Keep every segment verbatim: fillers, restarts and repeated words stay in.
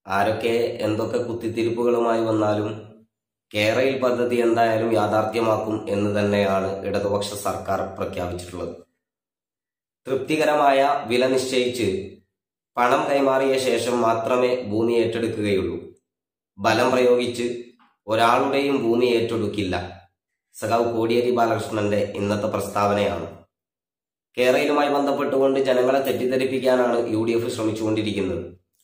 ആരൊക്കെ എന്തൊക്കെ കുത്തിത്തിരിപ്പുകളുമായി വന്നാലും കേരയിൽ പദ്ധതി എന്തായാലും യാഥാർത്ഥ്യമാക്കും എന്ന് തന്നെയാണ് ഇടതുപക്ഷ സർക്കാർ പ്രഖ്യാപിച്ചിട്ടുള്ളത്. തൃപ്തികരമായ വില നിശ്ചയിച്ച് പണം കൈമാറിയ ശേഷം മാത്രമേ ഭൂമി ഏറ്റെടുക്കുകയുള്ളൂ. ബലം പ്രയോഗിച്ച് ഒരാളുടെയും ഭൂമി ഏറ്റെടുക്കില്ല. സഖാവ് കോടിയേരി ബാലകൃഷ്ണന്റെ ഇന്നത്തെ പ്രസ്താവനയാണ്. കേരളയിലുമായി ബന്ധപ്പെട്ടുകൊണ്ട് ജനങ്ങളെ തെറ്റിദ്ധരിപ്പിക്കാനാണ് യു ഡി എഫ് ശ്രമിച്ചുകൊണ്ടിരിക്കുന്നത്.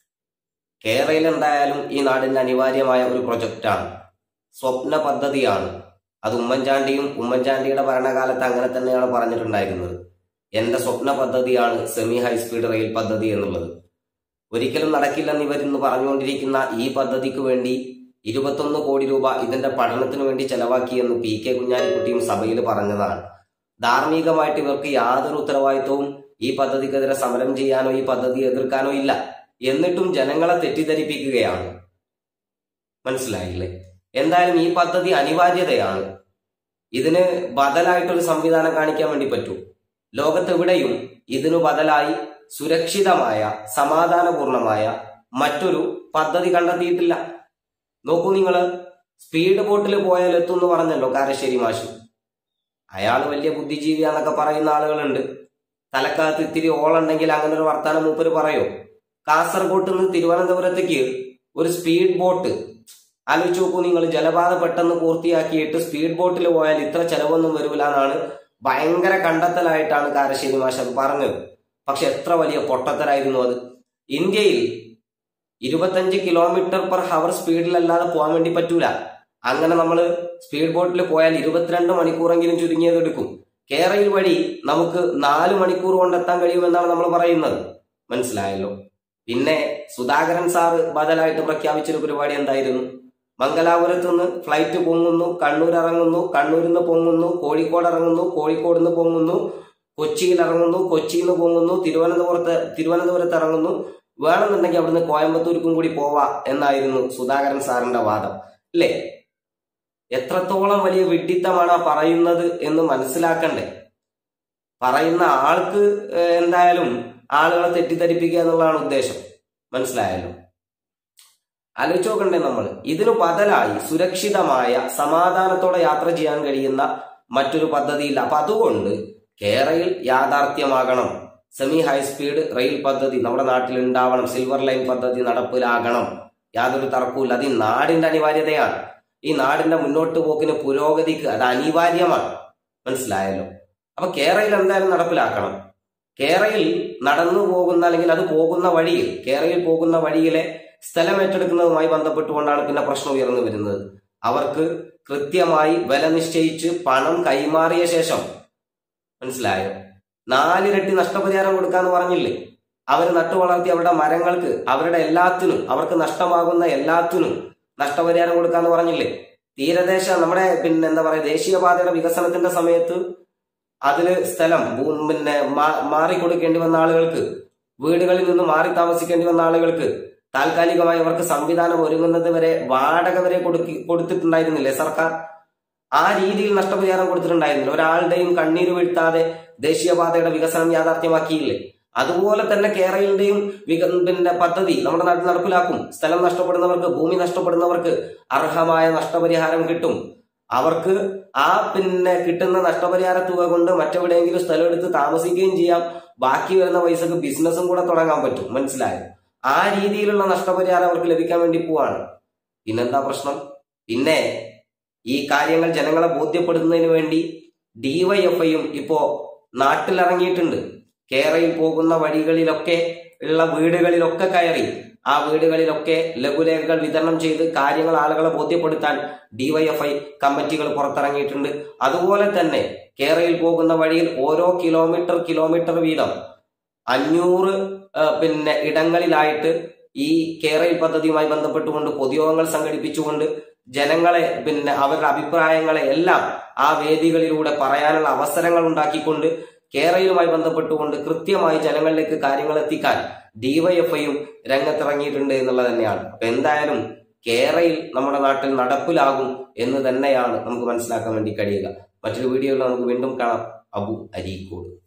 കേരളയിൽ എന്തായാലും ഈ നാടിന്റെ അനിവാര്യമായ ഒരു പ്രൊജക്റ്റാണ്, സ്വപ്ന പദ്ധതിയാണ്. അത് ഉമ്മൻചാണ്ടിയും ഉമ്മൻചാണ്ടിയുടെ ഭരണകാലത്ത് അങ്ങനെ തന്നെയാണ് പറഞ്ഞിട്ടുണ്ടായിരുന്നത്. എന്റെ സ്വപ്ന പദ്ധതിയാണ് സെമി ഹൈസ്പീഡ് റെയിൽ പദ്ധതി എന്നുള്ളത്. ഒരിക്കലും നടക്കില്ലെന്ന് ഇവരിന്ന് പറഞ്ഞുകൊണ്ടിരിക്കുന്ന ഈ പദ്ധതിക്ക് വേണ്ടി ഇരുപത്തൊന്ന് കോടി രൂപ ഇതിന്റെ പഠനത്തിന് വേണ്ടി ചെലവാക്കിയെന്ന് പി കെ കുഞ്ഞാലിക്കുട്ടിയും സഭയിൽ പറഞ്ഞതാണ്. ധാർമ്മികമായിട്ട് ഇവർക്ക് യാതൊരു ഉത്തരവാദിത്വവും ഈ പദ്ധതിക്കെതിരെ സമരം ചെയ്യാനോ ഈ പദ്ധതി എതിർക്കാനോ ഇല്ല. എന്നിട്ടും ജനങ്ങളെ തെറ്റിദ്ധരിപ്പിക്കുകയാണ്. മനസ്സിലായില്ലേ? എന്തായാലും ഈ പദ്ധതി അനിവാര്യതയാണ്. ഇതിന് ബദലായിട്ടൊരു സംവിധാനം കാണിക്കാൻ വേണ്ടി പറ്റൂ. ലോകത്തെവിടെയും ഇതിനു ബദലായി സുരക്ഷിതമായ സമാധാനപൂർണമായ മറ്റൊരു പദ്ധതി കണ്ടെത്തിയിട്ടില്ല. നോക്കൂ, നിങ്ങള് സ്പീഡ് ബോട്ടിൽ പോയാൽ എത്തും എന്ന് പറഞ്ഞല്ലോ കാരശ്ശേരി മാഷ്. അയാൾ വലിയ ബുദ്ധിജീവിയാന്നൊക്കെ പറയുന്ന ആളുകളുണ്ട്. തലക്കകത്ത് ഇത്തിരി ഓളുണ്ടെങ്കിൽ അങ്ങനെ ഒരു വർത്താനം മൂപ്പര് പറയോ? കാസർഗോട്ട് നിന്ന് തിരുവനന്തപുരത്തേക്ക് ഒരു സ്പീഡ് ബോട്ട് ആലോചിച്ച് നോക്കൂ നിങ്ങൾ. ജലപാത പെട്ടെന്ന് പൂർത്തിയാക്കിയിട്ട് സ്പീഡ് ബോട്ടിൽ പോയാൽ ഇത്ര ചെലവൊന്നും വരൂല എന്നാണ് ഭയങ്കര കണ്ടെത്തലായിട്ടാണ് കാരശ്ശേരി മാഷ് അത് പറഞ്ഞത്. പക്ഷെ എത്ര വലിയ പൊട്ടത്തരായിരുന്നു അത്. ഇന്ത്യയിൽ ഇരുപത്തഞ്ച് കിലോമീറ്റർ പെർ ഹവർ സ്പീഡിലല്ലാതെ പോകാൻ വേണ്ടി പറ്റൂല. അങ്ങനെ നമ്മൾ സ്പീഡ് ബോട്ടിൽ പോയാൽ ഇരുപത്തിരണ്ട് മണിക്കൂറെങ്കിലും ചുരുങ്ങിയത് എടുക്കും. കേരളയിൽ വഴി നമുക്ക് നാല് മണിക്കൂർ കൊണ്ടെത്താൻ കഴിയുമെന്നാണ് നമ്മൾ പറയുന്നത്. മനസ്സിലായല്ലോ? പിന്നെ സുധാകരൻ സാറ് ബദലായിട്ട് പ്രഖ്യാപിച്ചൊരു പരിപാടി എന്തായിരുന്നു? മംഗലാപുരത്ത് നിന്ന് ഫ്ലൈറ്റ് പൊങ്ങുന്നു, കണ്ണൂർ ഇറങ്ങുന്നു, കണ്ണൂരിൽ നിന്ന് പൊങ്ങുന്നു, കോഴിക്കോട് ഇറങ്ങുന്നു, കോഴിക്കോട് നിന്ന് പൊങ്ങുന്നു, കൊച്ചിയിൽ ഇറങ്ങുന്നു, കൊച്ചിയിൽ നിന്ന് പൊങ്ങുന്നു, തിരുവനന്തപുരത്ത് തിരുവനന്തപുരത്ത് ഇറങ്ങുന്നു. വേണമെന്നുണ്ടെങ്കിൽ അവിടുന്ന് കോയമ്പത്തൂർക്കും കൂടി പോവാ എന്നായിരുന്നു സുധാകരൻ സാറിന്റെ വാദം. അല്ലേ? എത്രത്തോളം വലിയ വിഡ്ഢിത്തമാണ് പറയുന്നത് എന്ന് മനസ്സിലാക്കണ്ടേ? പറയുന്ന ആൾക്ക് എന്തായാലും ആളുകളെ തെറ്റിദ്ധരിപ്പിക്കുക എന്നുള്ളതാണ് ഉദ്ദേശം. മനസ്സിലായല്ലോ? ആലോചിച്ച് നോക്കണ്ടേ നമ്മൾ? ഇതിനു ബദലായി സുരക്ഷിതമായ സമാധാനത്തോടെ യാത്ര ചെയ്യാൻ കഴിയുന്ന മറ്റൊരു പദ്ധതിയില്ല. അപ്പൊ അതുകൊണ്ട് കേരളയിൽ യാഥാർത്ഥ്യമാകണം. സെമി ഹൈസ്പീഡ് റെയിൽ പദ്ധതി നമ്മുടെ നാട്ടിൽ ഉണ്ടാവണം. സിൽവർ ലൈൻ പദ്ധതി നടപ്പിലാകണം. യാതൊരു തർക്കവുമില്ല. അത് ഈ നാടിന്റെ അനിവാര്യതയാണ്. ഈ നാടിന്റെ മുന്നോട്ട് പോക്കിന്, പുരോഗതിക്ക് അത് അനിവാര്യമാണ്. മനസ്സിലായല്ലോ? അപ്പൊ കേരളയിൽ എന്തായാലും നടപ്പിലാക്കണം. കേരളയിൽ നടന്നു പോകുന്ന അല്ലെങ്കിൽ അത് പോകുന്ന വഴിയിൽ കേരളയിൽ പോകുന്ന വഴിയിലെ സ്ഥലം ഏറ്റെടുക്കുന്നതുമായി ബന്ധപ്പെട്ടുകൊണ്ടാണ് പിന്നെ പ്രശ്നം ഉയർന്നു വരുന്നത്. അവർക്ക് കൃത്യമായി വില നിശ്ചയിച്ച് പണം കൈമാറിയ ശേഷം, മനസ്സിലായോ, നാലിരട്ടി നഷ്ടപരിഹാരം കൊടുക്കാന്ന് പറഞ്ഞില്ലേ? അവർ നട്ടു വളർത്തി അവരുടെ മരങ്ങൾക്ക്, അവരുടെ എല്ലാത്തിനും, അവർക്ക് നഷ്ടമാകുന്ന എല്ലാത്തിനും നഷ്ടപരിഹാരം കൊടുക്കാന്ന് പറഞ്ഞില്ലേ? തീരദേശ നമ്മുടെ പിന്നെ എന്താ പറയാ ദേശീയപാതയുടെ വികസനത്തിന്റെ സമയത്ത് അതില് സ്ഥലം പിന്നെ മാറിക്കൊടുക്കേണ്ടി വന്ന ആളുകൾക്ക്, വീടുകളിൽ നിന്ന് മാറി താമസിക്കേണ്ടി വന്ന ആളുകൾക്ക് താൽക്കാലികമായി അവർക്ക് സംവിധാനം ഒരുങ്ങുന്നത് വരെ വാടക വരെ കൊടുക്കി കൊടുത്തിട്ടുണ്ടായിരുന്നില്ലേ സർക്കാർ? ആ രീതിയിൽ നഷ്ടപരിഹാരം കൊടുത്തിട്ടുണ്ടായിരുന്നില്ല. ഒരാളുടെയും കണ്ണീര് വീഴ്ത്താതെ ദേശീയപാതയുടെ വികസനം യാഥാർത്ഥ്യമാക്കിയില്ലേ? അതുപോലെ തന്നെ കേരളത്തിന്റെയും പിന്നെ പദ്ധതി നമ്മുടെ നാട്ടിൽ നടപ്പിലാക്കും. സ്ഥലം നഷ്ടപ്പെടുന്നവർക്ക്, ഭൂമി നഷ്ടപ്പെടുന്നവർക്ക് അർഹമായ നഷ്ടപരിഹാരം കിട്ടും. അവർക്ക് ആ പിന്നെ കിട്ടുന്ന നഷ്ടപരിഹാര തുക കൊണ്ട് മറ്റെവിടെയെങ്കിലും സ്ഥലം എടുത്ത് താമസിക്കുകയും ചെയ്യാം. ബാക്കി വരുന്ന പൈസക്ക് ബിസിനസ്സും കൂടെ തുടങ്ങാൻ പറ്റും. മനസ്സിലായോ? ആ രീതിയിലുള്ള നഷ്ടപരിഹാരം അവർക്ക് ലഭിക്കാൻ വേണ്ടി പോവാണ്. പിന്നെന്താ പ്രശ്നം? പിന്നെ ഈ കാര്യങ്ങൾ ജനങ്ങളെ ബോധ്യപ്പെടുന്നതിന് വേണ്ടി ഡിവൈഎഫ്ഐയും ഇപ്പോ നാട്ടിലിറങ്ങിയിട്ടുണ്ട്. കേരളയിൽ പോകുന്ന വഴികളിലൊക്കെ ഉള്ള വീടുകളിലൊക്കെ കയറി ആ വീടുകളിലൊക്കെ ലഘുലേഖകൾ വിതരണം ചെയ്ത് കാര്യങ്ങൾ ആളുകളെ ബോധ്യപ്പെടുത്താൻ ഡിവൈഎഫ്ഐ കമ്മിറ്റികൾ പുറത്തിറങ്ങിയിട്ടുണ്ട്. അതുപോലെ തന്നെ കേരളയിൽ പോകുന്ന വഴിയിൽ ഓരോ കിലോമീറ്റർ കിലോമീറ്റർ വീതം അഞ്ഞൂറ് പിന്നെ ഇടങ്ങളിലായിട്ട് ഈ കേരള പദ്ധതിയുമായി ബന്ധപ്പെട്ടുകൊണ്ട് പൊതുയോഗങ്ങൾ സംഘടിപ്പിച്ചുകൊണ്ട് ജനങ്ങളെ പിന്നെ അവരുടെ അഭിപ്രായങ്ങളെ എല്ലാം ആ വേദികളിലൂടെ പറയാനുള്ള അവസരങ്ങൾ ഉണ്ടാക്കിക്കൊണ്ട് കേരളയുമായി ബന്ധപ്പെട്ടുകൊണ്ട് കൃത്യമായി ജനങ്ങളിലേക്ക് കാര്യങ്ങൾ എത്തിക്കാൻ ഡിവൈഎഫ്ഐയും രംഗത്തിറങ്ങിയിട്ടുണ്ട് എന്നുള്ളത് തന്നെയാണ്. അപ്പൊ എന്തായാലും കേരളയിൽ നമ്മുടെ നാട്ടിൽ നടപ്പിലാകും എന്ന് തന്നെയാണ് നമുക്ക് മനസ്സിലാക്കാൻ വേണ്ടി കഴിയുക. മറ്റൊരു വീഡിയോയിൽ നമുക്ക് വീണ്ടും കാണാം. അബു അരീക്കോട്.